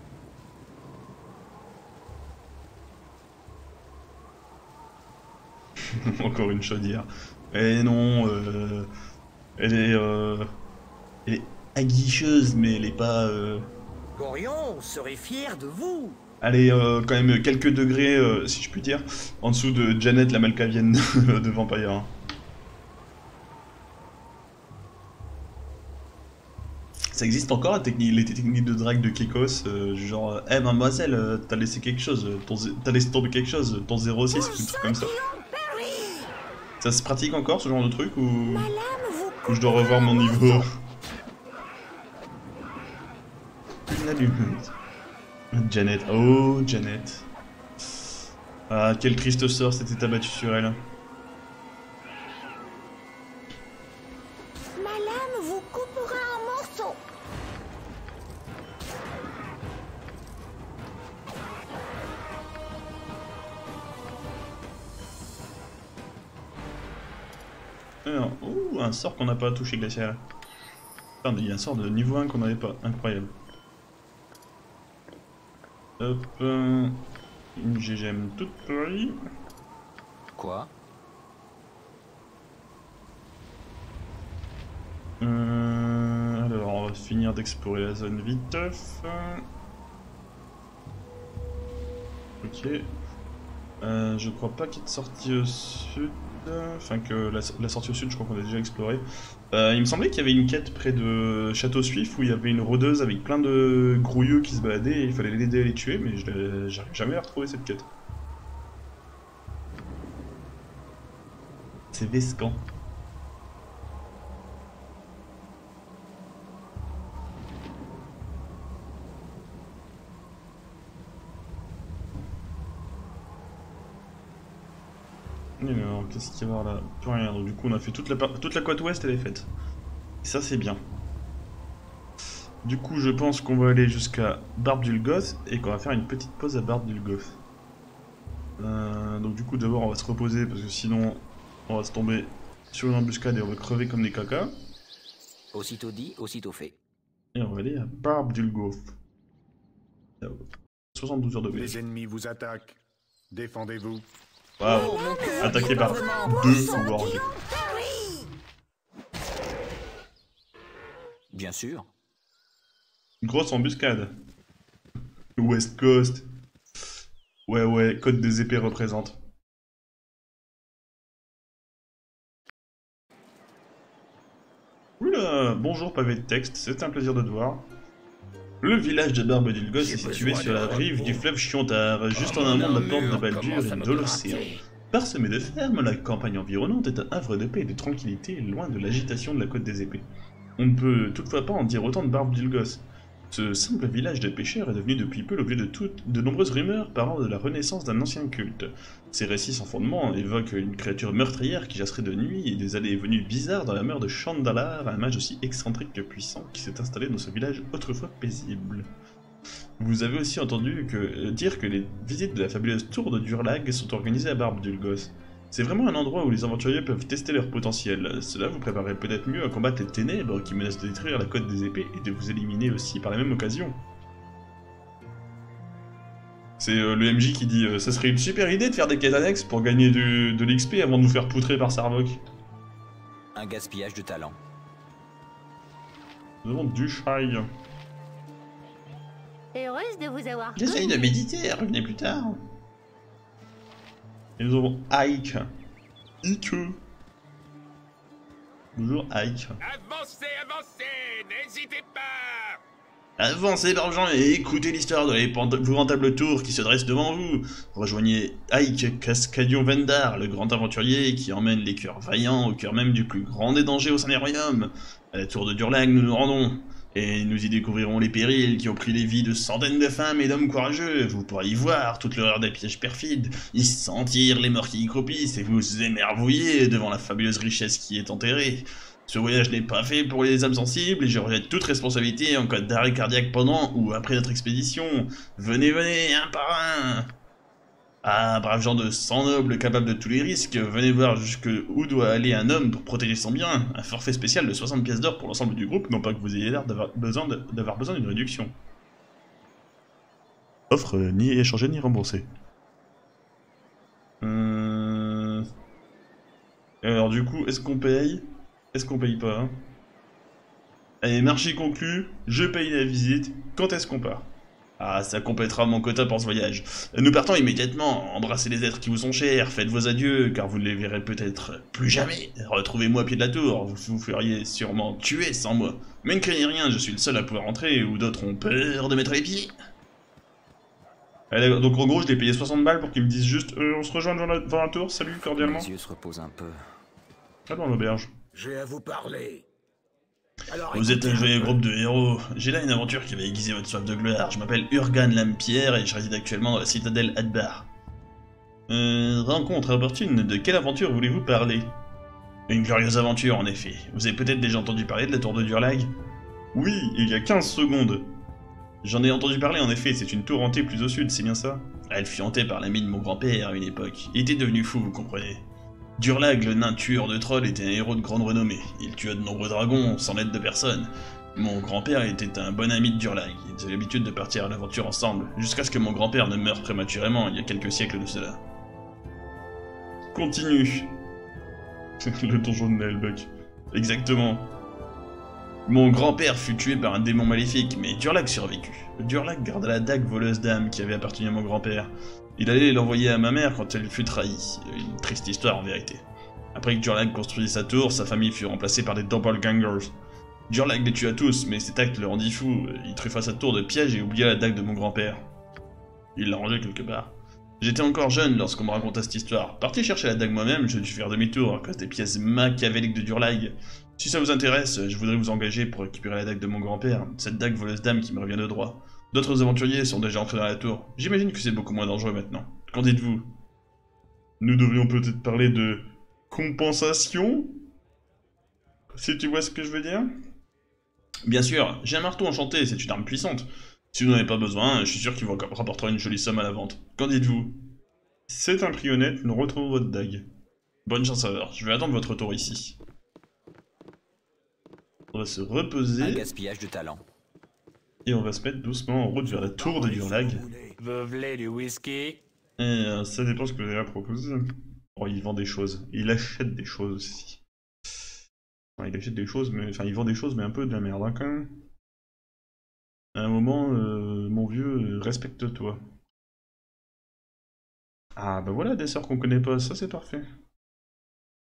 Encore une chaudière. Eh non, elle est aguicheuse, mais elle est pas... Gorion serait fier de vous. Elle est quand même quelques degrés, si je puis dire, en dessous de Janet la Malkavienne de Vampire. Hein. Ça existe encore les techniques de drague de Kekos, genre, eh mademoiselle, t'as laissé quelque chose, t'as laissé tomber quelque chose, ton 06, ou un truc comme ça. Ça se pratique encore ce genre de truc ou je dois revoir mon niveau? Une allumette. Janet, oh Janet. Ah, quel triste sort s'était abattu sur elle. Ma lame vous coupera en morceaux. Alors, ouh, un sort qu'on n'a pas touché, Glacial. Attends, il y a un sort de niveau 1 qu'on n'avait pas, incroyable. Hop, une GGM toute pourrie. Quoi? Alors, on va finir d'explorer la zone viteuf. Ok. Je crois pas qu'il y ait de sortie au sud. Enfin, que la sortie au sud, je crois qu'on a déjà exploré. Il me semblait qu'il y avait une quête près de Château Suif où il y avait une rôdeuse avec plein de grouilleux qui se baladaient et il fallait l'aider à les tuer, mais j'arrive jamais à retrouver cette quête. C'est Vescan. Alors, qu'est-ce qu'il y a voir là? Plus rien, donc du coup on a fait toute la côte ouest, elle est faite. Et ça c'est bien. Du coup je pense qu'on va aller jusqu'à Barb-Dulgoth et qu'on va faire une petite pause à Barb-Dulgoth. Donc du coup d'abord on va se reposer parce que sinon on va se tomber sur une embuscade et on va crever comme des cacas. Aussitôt dit, aussitôt fait. Et on va aller à Barb-Dulgoth. 72 heures de paix. Les ennemis vous attaquent. Défendez-vous. Waouh, attaqué par 2 wargs. Bien sûr. Grosse embuscade. West Coast. Ouais, Côte des épées représente. Oula, bonjour pavé de texte, c'est un plaisir de te voir. Le village de Barbedilgos est situé sur la rive du fleuve Chiontar, juste en amont de la porte de Baldur et de l'océan. Parsemée de fermes, la campagne environnante est un havre de paix et de tranquillité, loin de l'agitation de la côte des épées. On ne peut toutefois pas en dire autant de Barbedilgos. Ce simple village de pêcheurs est devenu depuis peu l'objet de nombreuses rumeurs parlant de la renaissance d'un ancien culte. Ces récits sans fondement évoquent une créature meurtrière qui chasserait de nuit et des allées et venues bizarres dans la mer de Chandalar, un mage aussi excentrique que puissant qui s'est installé dans ce village autrefois paisible. Vous avez aussi entendu dire que les visites de la fabuleuse tour de Durlag sont organisées à Barbedilgos. C'est vraiment un endroit où les aventuriers peuvent tester leur potentiel. Cela vous préparerait peut-être mieux à combattre les ténèbres qui menacent de détruire la côte des épées et de vous éliminer aussi par la même occasion. C'est le MJ qui dit ça serait une super idée de faire des quêtes annexes pour gagner de l'XP avant de nous faire poutrer par Sarvok. Un gaspillage de talent. Nous avons du chai. Heureuse de vous avoir. J'essaye de méditer, revenez plus tard. Et nous avons Ike. Ike. Bonjour Ike. Avancez, avancez, n'hésitez pas. Avancez par gens et écoutez l'histoire de l'épouvantable tour qui se dresse devant vous. Rejoignez Ike Cascadion Vendar, le grand aventurier qui emmène les cœurs vaillants au cœur même du plus grand des dangers au sein des royaumes. À la tour de Durlag nous nous rendons. Et nous y découvrirons les périls qui ont pris les vies de centaines de femmes et d'hommes courageux. Vous pourrez y voir toute l'horreur des pièges perfides, y sentir les morts qui y croupissent et vous émerveiller devant la fabuleuse richesse qui est enterrée. Ce voyage n'est pas fait pour les âmes sensibles et je rejette toute responsabilité en cas d'arrêt cardiaque pendant ou après notre expédition. Venez, venez, un par un. Ah, braves gens de sang noble capables de tous les risques, venez voir jusqu'où doit aller un homme pour protéger son bien. Un forfait spécial de 60 pièces d'or pour l'ensemble du groupe, non pas que vous ayez l'air d'avoir besoin d'une réduction. Offre ni échangée ni remboursée. Alors du coup, est-ce qu'on paye? Est-ce qu'on paye pas hein? Allez, marché conclu, je paye la visite, quand est-ce qu'on part? Ah, ça complétera mon quota pour ce voyage. Nous partons immédiatement, embrassez les êtres qui vous sont chers, faites vos adieux, car vous ne les verrez peut-être plus jamais. Retrouvez-moi au pied de la tour, vous vous feriez sûrement tuer sans moi. Mais ne craignez rien, je suis le seul à pouvoir entrer, ou d'autres ont peur de mettre les pieds. Allez, donc en gros, je l'ai payé 60 balles pour qu'ils me disent juste on se rejoint devant la tour, salut cordialement. Les yeux se reposent un peu. Ah, dans l'auberge. J'ai à vous parler. Alors, vous êtes un joyeux groupe de héros. J'ai là une aventure qui va aiguiser votre soif de gloire. Je m'appelle Urgan Lampierre et je réside actuellement dans la citadelle Adbar. Rencontre opportune, de quelle aventure voulez-vous parler? Une glorieuse aventure en effet. Vous avez peut-être déjà entendu parler de la tour de Durlag? Oui, il y a 15 secondes. J'en ai entendu parler en effet, c'est une tour hantée plus au sud, c'est bien ça? Elle fut hantée par l'ami de mon grand-père à une époque. Il était devenu fou, vous comprenez. Durlag, le nain tueur de trolls, était un héros de grande renommée. Il tua de nombreux dragons, sans l'aide de personne. Mon grand-père était un bon ami de Durlag. Ils avaient l'habitude de partir à l'aventure ensemble, jusqu'à ce que mon grand-père ne meure prématurément, il y a quelques siècles de cela. Continue. Le donjon de Naelbuck. Exactement. Mon grand-père fut tué par un démon maléfique, mais Durlag survécut. Durlag garda la dague voleuse d'âme qui avait appartenu à mon grand-père. Il allait l'envoyer à ma mère quand elle fut trahie. Une triste histoire en vérité. Après que Durlag construisit sa tour, sa famille fut remplacée par des doppelgangers. Durlag les tua tous, mais cet acte le rendit fou. Il truffa sa tour de pièges et oublia la dague de mon grand-père. Il l'a rangée quelque part. J'étais encore jeune lorsqu'on me raconta cette histoire. Parti chercher la dague moi-même, je dû faire demi-tour à cause des pièces machiavéliques de Durlag. Si ça vous intéresse, je voudrais vous engager pour récupérer la dague de mon grand-père, cette dague voleuse d'âme qui me revient de droit. D'autres aventuriers sont déjà entrés dans la tour. J'imagine que c'est beaucoup moins dangereux maintenant. Qu'en dites-vous? Nous devrions peut-être parler de compensation? Si tu vois ce que je veux dire? Bien sûr, j'ai un marteau enchanté, c'est une arme puissante. Si vous n'en avez pas besoin, je suis sûr qu'il vous rapportera une jolie somme à la vente. Qu'en dites-vous? C'est un prix honnête, nous retrouvons votre dague. Bonne chance alors, je vais attendre votre retour ici. On va se reposer. Un gaspillage de talent. Et on va se mettre doucement en route vers la tour de Durlag. Vous voulez du whisky? Et ça dépend ce que vous avez à proposer. Oh, il vend des choses. Il achète des choses aussi. Enfin, il achète des choses, mais... Enfin, il vend des choses, mais un peu de la merde, hein, quand même. À un moment, mon vieux, respecte-toi. Ah, bah voilà, des sorts qu'on connaît pas, ça c'est parfait.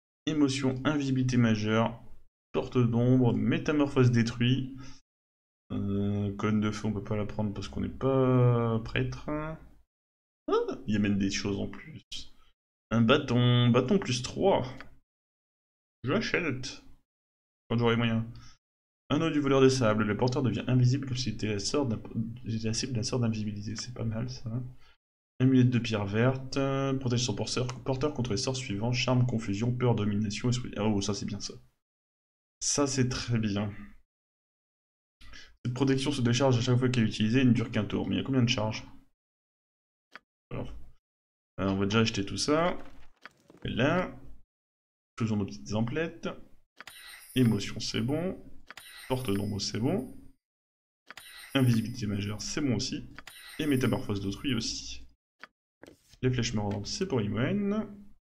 Émotion, invisibilité majeure, porte d'ombre, métamorphose détruit. Colonne de feu, on peut pas la prendre parce qu'on n'est pas prêtre. Ah, il y a même des choses en plus. Un bâton, bâton plus 3. J'achète. Quand j'aurai moyen. Anneau du voleur de sable, le porteur devient invisible comme s'il était la cible d'un sort d'invisibilité. C'est pas mal ça. Amulette de pierre verte, protège son porteur contre les sorts suivants, charme, confusion, peur, domination, esprit. Oh, ça c'est bien ça. Ça c'est très bien. Cette protection se décharge à chaque fois qu'elle est utilisée et ne dure qu'un tour. Mais il y a combien de charges? Alors, on va déjà acheter tout ça. Et là, faisons nos petites emplettes. Émotion, c'est bon. Porte d'ombre, c'est bon. Invisibilité majeure, c'est bon aussi. Et métamorphose d'autrui aussi. Les flèches mordantes, c'est pour Imoen.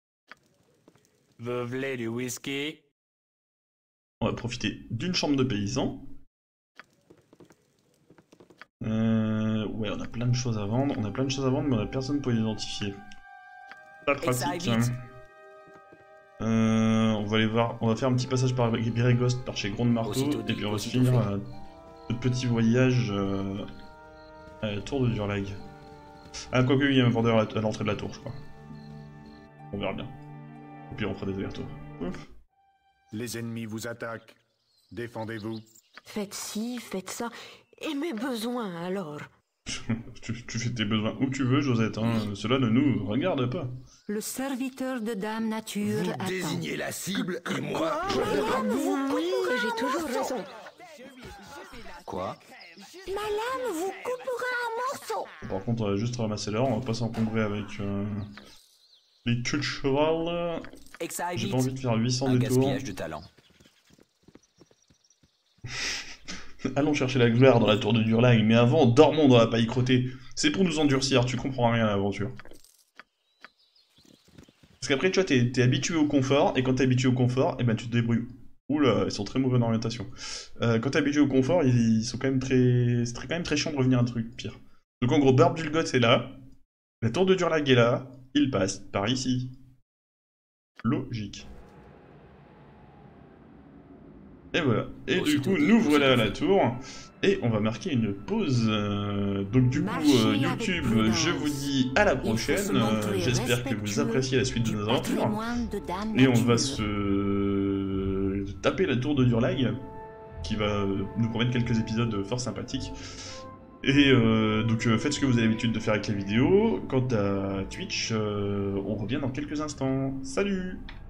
Vous voulez du whisky? On va profiter d'une chambre de paysan. Ouais, on a plein de choses à vendre. On a plein de choses à vendre, mais on a personne pour les identifier. Pas pratique. On va aller voir. On va faire un petit passage par Bérégost, par chez Gronde Marteau, et puis on va se finir notre petit voyage à la tour de Durlag. Ah, quoique, il y a un vendeur à l'entrée de la tour, je crois. On verra bien. Et puis on fera des allers-retours. Les ennemis vous attaquent. Défendez-vous. Faites ci, faites ça. Et mes besoins, alors? tu fais tes besoins où tu veux, Josette. Hein. Cela ne nous regarde pas. Le serviteur de Dame Nature Vous attend. désignez la cible et moi... J'ai toujours raison. Quoi? Ma lame vous coupera un morceau. Par contre, on va juste ramasser l'or. On va pas s'encombrer avec les queues de cheval. J'ai pas envie de faire 800 un détours. gaspillage de talent. Allons chercher la gloire dans la tour de Durlag, mais avant, dormons dans la paille crottée. C'est pour nous endurcir, tu comprends rien à l'aventure. Parce qu'après, tu vois, t'es habitué au confort, et quand t'es habitué au confort, eh ben tu te débrouilles. Oula, ils sont très mauvais en orientation. Quand t'es habitué au confort, ils sont quand même très... C'est quand même très chiant de revenir à un truc pire. Donc en gros, Barbe d'Ulgoth est là, la tour de Durlag est là, il passe par ici. Logique. Et voilà. Et du coup, nous voilà à la tour. Et on va marquer une pause. Donc du coup, YouTube, je vous dis à la prochaine. J'espère que vous appréciez la suite de nos aventures. Et on va se taper la tour de Durlag, qui va nous promettre quelques épisodes fort sympathiques. Et donc faites ce que vous avez l'habitude de faire avec les vidéos. Quant à Twitch, on revient dans quelques instants. Salut!